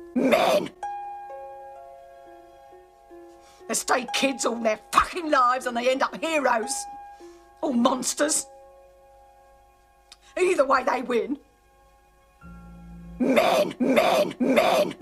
Men. They stay kids all their fucking lives and they end up heroes. Or monsters. Either way they win. Men, men, men.